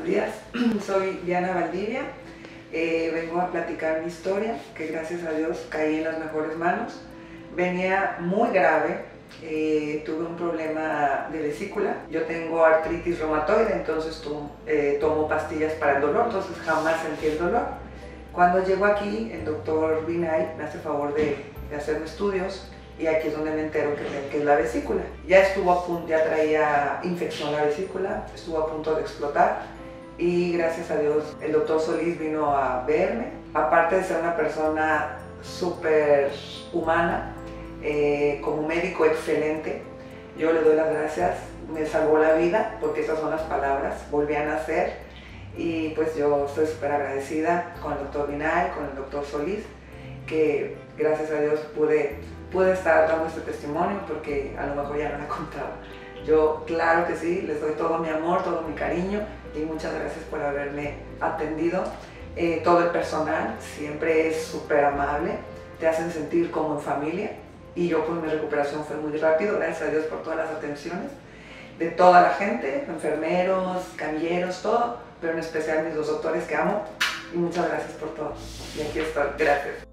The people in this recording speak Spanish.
buenos días. Soy Diana Valdivia. Vengo a platicar mi historia, que gracias a Dios caí en las mejores manos. Venía muy grave, tuve un problema de vesícula. Yo tengo artritis reumatoide, entonces tomo pastillas para el dolor, entonces jamás sentí el dolor. Cuando llego aquí, el doctor Vinay me hace favor de hacerme estudios y aquí es donde me entero que es la vesícula. Ya estuvo a punto, ya traía infección la vesícula, estuvo a punto de explotar y gracias a Dios el doctor Solís vino a verme. Aparte de ser una persona súper humana, como médico excelente, yo le doy las gracias, me salvó la vida porque esas son las palabras, volví a nacer y pues yo estoy súper agradecida con el doctor Vinay, con el doctor Solís, que gracias a Dios pude estar dando este testimonio porque a lo mejor ya no la contaba. Yo, claro que sí, les doy todo mi amor, todo mi cariño y muchas gracias por haberme atendido. Todo el personal siempre es súper amable, te hacen sentir como en familia y yo pues mi recuperación fue muy rápido, gracias a Dios por todas las atenciones de toda la gente, enfermeros, camilleros, todo, pero en especial mis dos doctores que amo y muchas gracias por todo. Y aquí estoy, gracias.